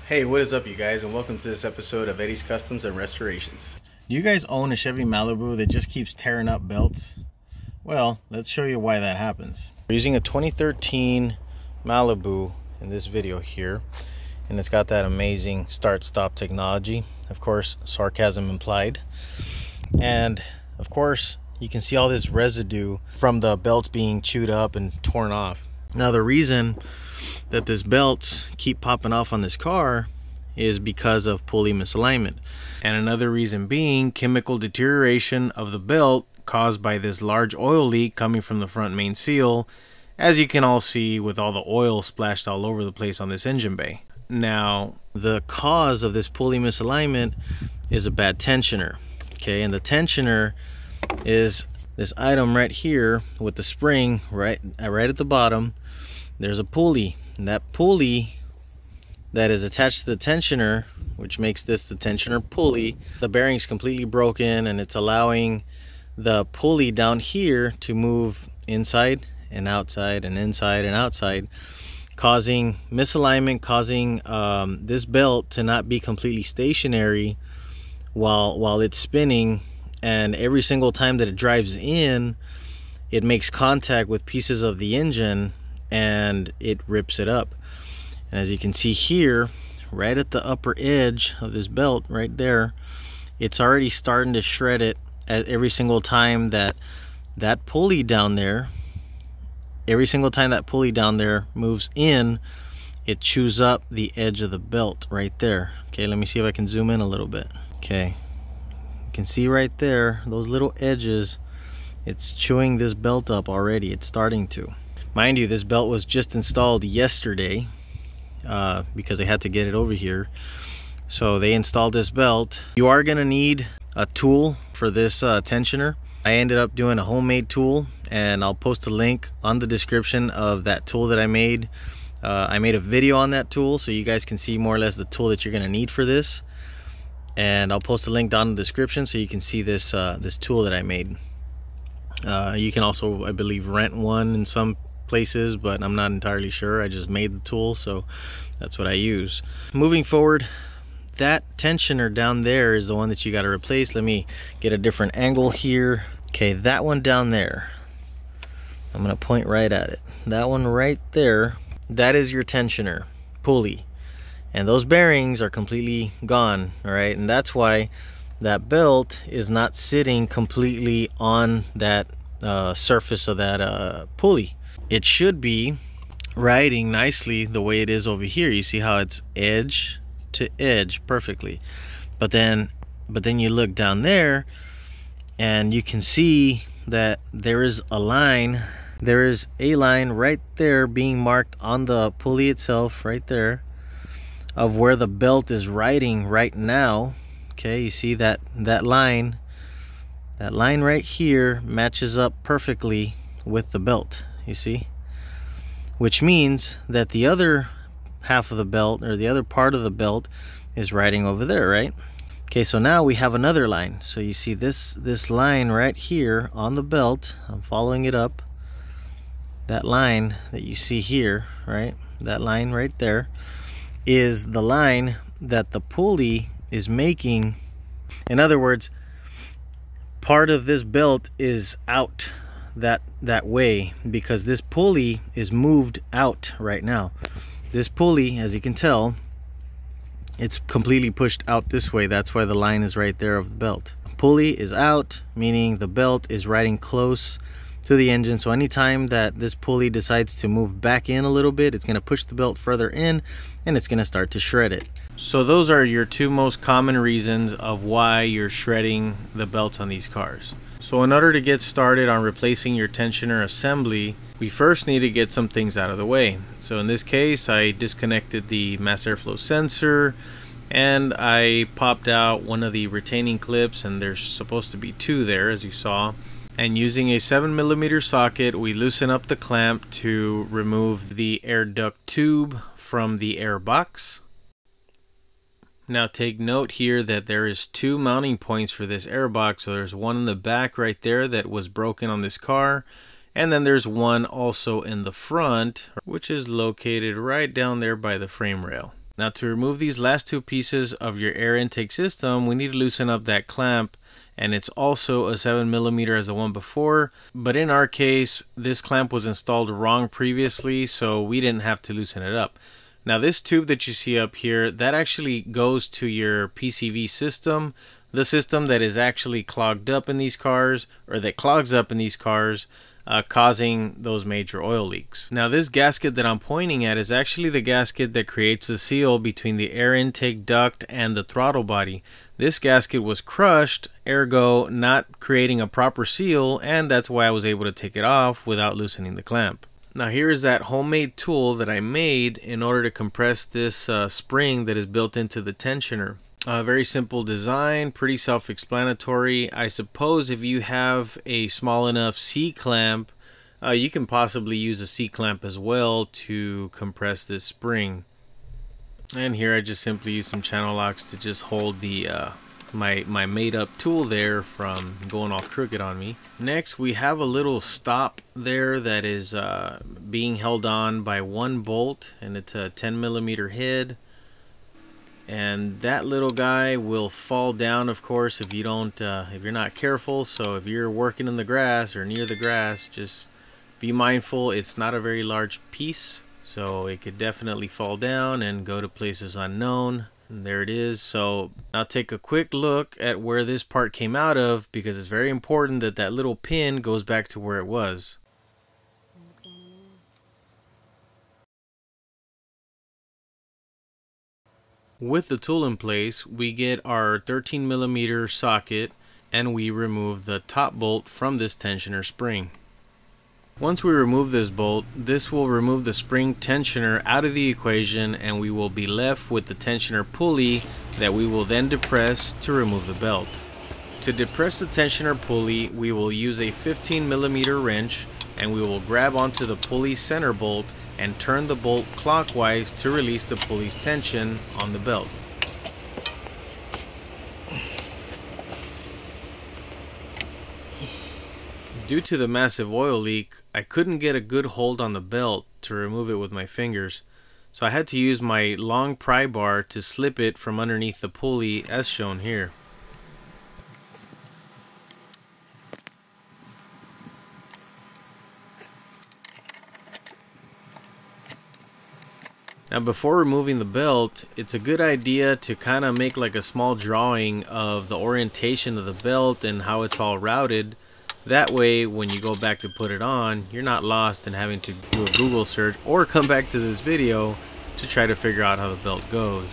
Hey, what is up you guys, and welcome to this episode of Eddie's Customs and Restorations. Do you guys own a Chevy Malibu that just keeps tearing up belts? Well, let's show you why that happens. We're using a 2013 Malibu in this video here, and it's got that amazing start-stop technology. Of course, sarcasm implied. And of course, you can see all this residue from the belts being chewed up and torn off. Now, the reason that this belts keep popping off on this car is because of pulley misalignment, and another reason being chemical deterioration of the belt caused by this large oil leak coming from the front main seal, as you can all see with all the oil splashed all over the place on this engine bay. Now, the cause of this pulley misalignment is a bad tensioner, okay? And the tensioner is this item right here with the spring right at the bottom. There's a pulley, and that pulley that is attached to the tensioner, which makes this the tensioner pulley, the bearing's completely broken, and it's allowing the pulley down here to move inside and outside and inside and outside, causing misalignment, causing this belt to not be completely stationary while it's spinning. And every single time that it drives in, it makes contact with pieces of the engine and it rips it up. And as you can see here, right at the upper edge of this belt right there, it's already starting to shred it at every single time that pulley down there, every single time that pulley down there moves in, it chews up the edge of the belt right there. Okay, let me see if I can zoom in a little bit. Okay, you can see right there, those little edges, it's chewing this belt up already. It's starting to. Mind you, this belt was just installed yesterday because they had to get it over here. So they installed this belt. You are gonna need a tool for this tensioner. I ended up doing a homemade tool, and I'll post a link on the description of that tool that I made. I made a video on that tool so you guys can see more or less the tool that you're gonna need for this. And I'll post a link down in the description so you can see this this tool that I made. You can also, I believe, rent one in some places, but I'm not entirely sure. I just made the tool, so that's what I use. Moving forward, that tensioner down there is the one that you got to replace. Let me get a different angle here. Okay, that one down there, I'm gonna point right at it. That one right there, that is your tensioner pulley, and those bearings are completely gone. All right, and that's why that belt is not sitting completely on that surface of that pulley. It should be riding nicely the way it is over here. You see how it's edge to edge perfectly, but then you look down there and you can see that there is a line right there being marked on the pulley itself right there of where the belt is riding right now. Okay, you see that line right here matches up perfectly with the belt, you see, which means that the other half of the belt, or the other part of the belt, is riding over there, right? Okay, so now we have another line. So you see this line right here on the belt. I'm following it up. That line that you see here, right, that line right there is the line that the pulley is making. In other words, part of this belt is out that way because this pulley is moved out right now. This pulley, as you can tell, it's completely pushed out this way. That's why the line is right there of the belt. Pulley is out, meaning the belt is riding close to the engine. So anytime that this pulley decides to move back in a little bit, it's going to push the belt further in and it's going to start to shred it. So those are your two most common reasons of why you're shredding the belts on these cars. So in order to get started on replacing your tensioner assembly, we first need to get some things out of the way. So in this case, I disconnected the mass airflow sensor and I popped out one of the retaining clips, and there's supposed to be two there, as you saw. And using a 7mm socket, we loosen up the clamp to remove the air duct tube from the air box. Now take note here that there is two mounting points for this airbox. So there's one in the back right there that was broken on this car, and then there's one also in the front, which is located right down there by the frame rail. Now to remove these last two pieces of your air intake system, we need to loosen up that clamp, and it's also a 7mm as the one before, but in our case this clamp was installed wrong previously, so we didn't have to loosen it up. Now this tube that you see up here, that actually goes to your PCV system, the system that is actually clogged up in these cars, or that clogs up in these cars, causing those major oil leaks. Now this gasket that I'm pointing at is actually the gasket that creates the seal between the air intake duct and the throttle body. This gasket was crushed, ergo not creating a proper seal, and that's why I was able to take it off without loosening the clamp. Now here is that homemade tool that I made in order to compress this spring that is built into the tensioner. Very simple design, pretty self-explanatory. I suppose if you have a small enough C-clamp, you can possibly use a C-clamp as well to compress this spring. And here I just simply use some channel locks to just hold the my made-up tool there from going all crooked on me. Next, we have a little stop there that is being held on by one bolt, and it's a 10mm head. And that little guy will fall down, of course, if you don't, if you're not careful. So if you're working in the grass or near the grass, just be mindful. It's not a very large piece, so it could definitely fall down and go to places unknown. And there it is. So I'll take a quick look at where this part came out of, because it's very important that that little pin goes back to where it was. With the tool in place, we get our 13mm socket and we remove the top bolt from this tensioner spring. Once we remove this bolt, this will remove the spring tensioner out of the equation, and we will be left with the tensioner pulley that we will then depress to remove the belt. To depress the tensioner pulley, we will use a 15mm wrench, and we will grab onto the pulley center bolt and turn the bolt clockwise to release the pulley's tension on the belt. Due to the massive oil leak, I couldn't get a good hold on the belt to remove it with my fingers, so I had to use my long pry bar to slip it from underneath the pulley as shown here. Now before removing the belt, it's a good idea to kind of make like a small drawing of the orientation of the belt and how it's all routed. That way when you go back to put it on, you're not lost in having to do a Google search or come back to this video to try to figure out how the belt goes.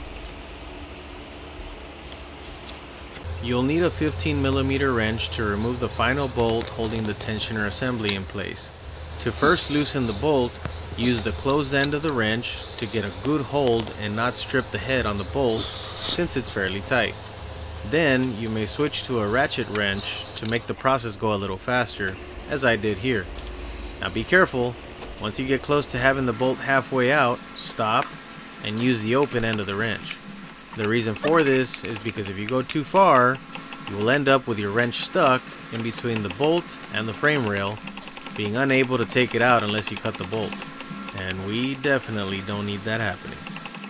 You'll need a 15mm wrench to remove the final bolt holding the tensioner assembly in place. To first loosen the bolt, use the closed end of the wrench to get a good hold and not strip the head on the bolt since it's fairly tight. Then you may switch to a ratchet wrench to make the process go a little faster, as I did here. Now be careful, once you get close to having the bolt halfway out, stop and use the open end of the wrench. The reason for this is because if you go too far, you will end up with your wrench stuck in between the bolt and the frame rail, being unable to take it out unless you cut the bolt. And we definitely don't need that happening.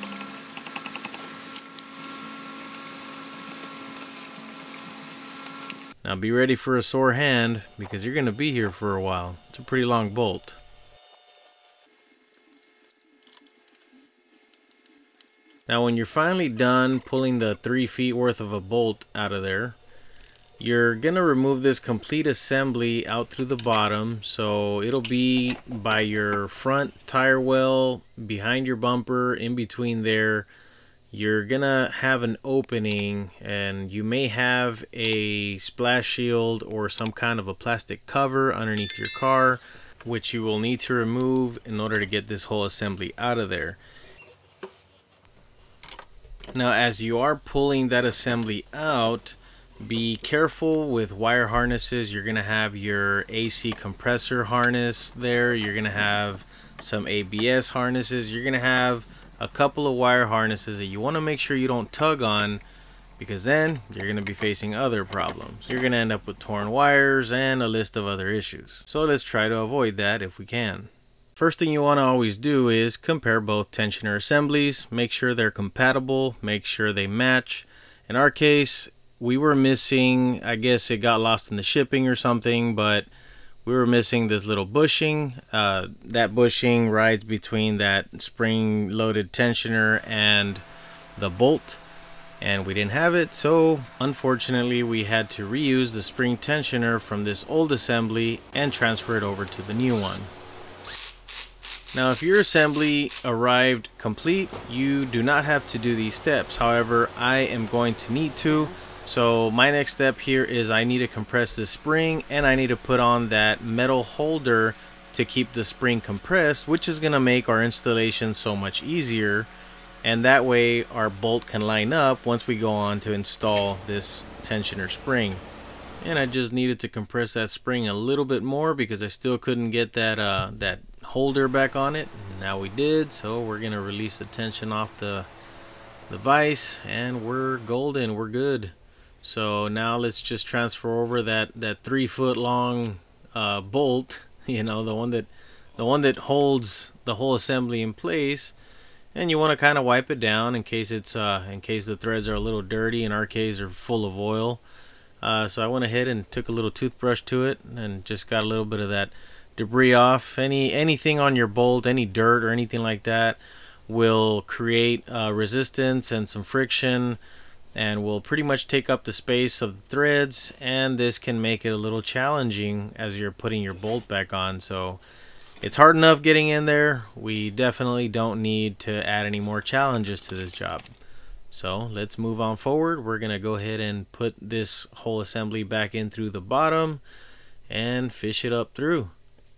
Now be ready for a sore hand, because you're going to be here for a while. It's a pretty long bolt. Now when you're finally done pulling the 3 feet worth of a bolt out of there, you're gonna remove this complete assembly out through the bottom, so it'll be by your front tire well, behind your bumper, in between there. You're gonna have an opening, and you may have a splash shield or some kind of a plastic cover underneath your car, which you will need to remove in order to get this whole assembly out of there. Now as you are pulling that assembly out, be careful with wire harnesses. You're gonna have your AC compressor harness there, you're gonna have some ABS harnesses, you're gonna have a couple of wire harnesses that you want to make sure you don't tug on, because then you're gonna be facing other problems. You're gonna end up with torn wires and a list of other issues. So let's try to avoid that if we can. First thing you want to always do is compare both tensioner assemblies, make sure they're compatible, make sure they match. In our case, we were missing, I guess it got lost in the shipping or something, but we were missing this little bushing. That bushing rides between that spring-loaded tensioner and the bolt, and we didn't have it, so unfortunately we had to reuse the spring tensioner from this old assembly and transfer it over to the new one. Now, if your assembly arrived complete, you do not have to do these steps. However, I am going to need to. So my next step here is I need to compress this spring, and I need to put on that metal holder to keep the spring compressed, which is going to make our installation so much easier. And that way our bolt can line up once we go on to install this tensioner spring. And I just needed to compress that spring a little bit more because I still couldn't get that holder back on it. Now we did, so we're gonna release the tension off the vise, and we're golden, we're good. So now let's just transfer over that 3-foot long bolt, you know, the one that holds the whole assembly in place. And you want to kind of wipe it down in case it's in case the threads are a little dirty. In our case, they're full of oil. So I went ahead and took a little toothbrush to it and just got a little bit of that debris off. Anything on your bolt, any dirt or anything like that will create resistance and some friction, and will pretty much take up the space of the threads, and this can make it a little challenging as you're putting your bolt back on. So it's hard enough getting in there. We definitely don't need to add any more challenges to this job. So let's move on forward. We're gonna go ahead and put this whole assembly back in through the bottom and fish it up through.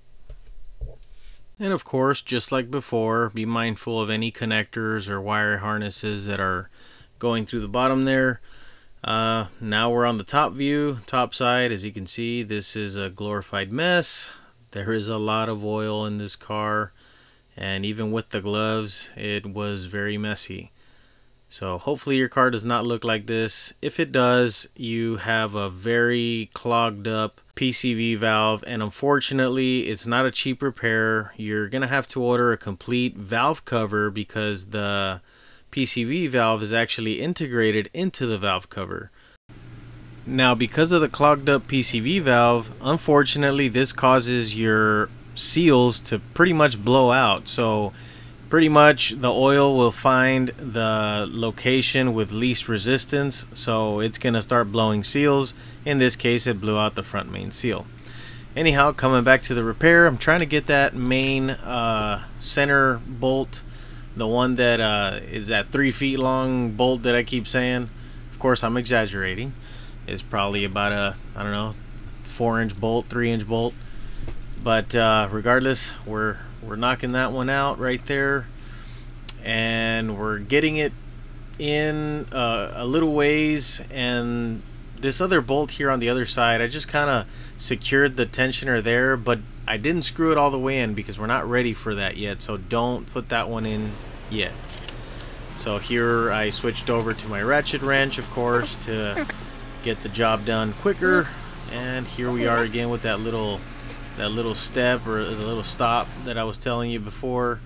And of course, just like before, be mindful of any connectors or wire harnesses that are going through the bottom there. Now we're on the top view, top side. As you can see, this is a glorified mess. There is a lot of oil in this car, and even with the gloves, it was very messy. So hopefully your car does not look like this. If it does, you have a very clogged up PCV valve, and unfortunately it's not a cheap repair. You're gonna have to order a complete valve cover because the PCV valve is actually integrated into the valve cover. Now, because of the clogged up PCV valve, unfortunately this causes your seals to pretty much blow out. So pretty much the oil will find the location with least resistance, so it's gonna start blowing seals. In this case, it blew out the front main seal. Anyhow, coming back to the repair, I'm trying to get that main center bolt, the one that is that 3 feet long bolt that I keep saying. Of course, I'm exaggerating. It's probably about a, I don't know, 4-inch bolt, 3-inch bolt. But regardless, we're knocking that one out right there, and we're getting it in a little ways. And this other bolt here on the other side, I just kind of secured the tensioner there, but I didn't screw it all the way in because we're not ready for that yet, so don't put that one in yet. So here I switched over to my ratchet wrench, of course, to get the job done quicker. And here we are again with that little step, or the little stop that I was telling you before.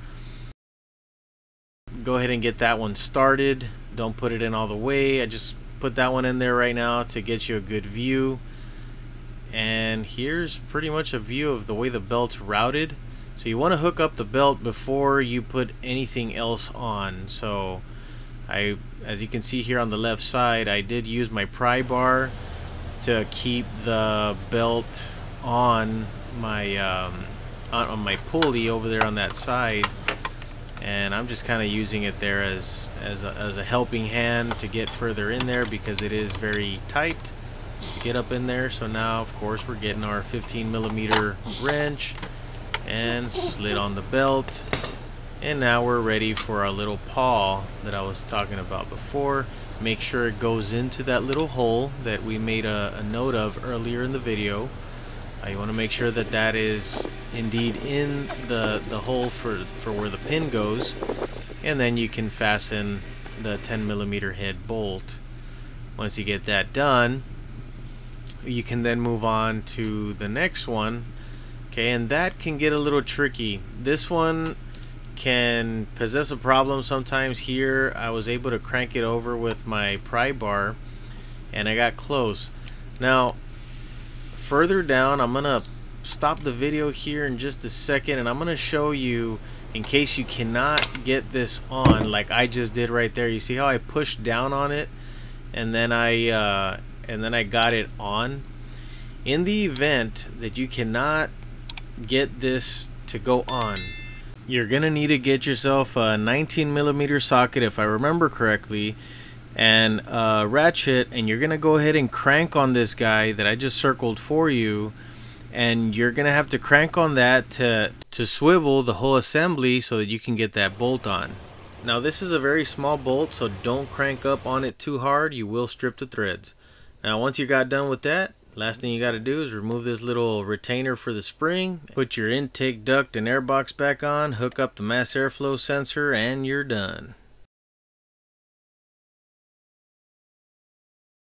Go ahead and get that one started. Don't put it in all the way. I just put that one in there right now to get you a good view. And here's pretty much a view of the way the belt's routed. So you want to hook up the belt before you put anything else on. So as you can see here on the left side, I did use my pry bar to keep the belt on my on my pulley over there on that side, and I'm just kind of using it there as a helping hand to get further in there because it is very tight to get up in there. So now, of course, we're getting our 15mm wrench and slid on the belt, and now we're ready for our little pawl that I was talking about before. Make sure it goes into that little hole that we made a note of earlier in the video. You want to make sure that that is indeed in the hole for where the pin goes, and then you can fasten the 10mm head bolt. Once you get that done, you can then move on to the next one, Okay, and that can get a little tricky. This one can possess a problem sometimes. Here I was able to crank it over with my pry bar and I got close. Now further down, I'm gonna stop the video here in just a second and I'm gonna show you, in case you cannot get this on like I just did right there. You see how I pushed down on it and then I got it on? In the event that you cannot get this to go on, you're gonna need to get yourself a 19mm socket, if I remember correctly, and a ratchet, and you're gonna go ahead and crank on this guy that I just circled for you, and you're gonna have to crank on that to swivel the whole assembly so that you can get that bolt on. Now this is a very small bolt, so don't crank up on it too hard. You will strip the threads. Now once you got done with that, last thing you got to do is remove this little retainer for the spring, put your intake duct and air box back on, hook up the mass airflow sensor, and you're done.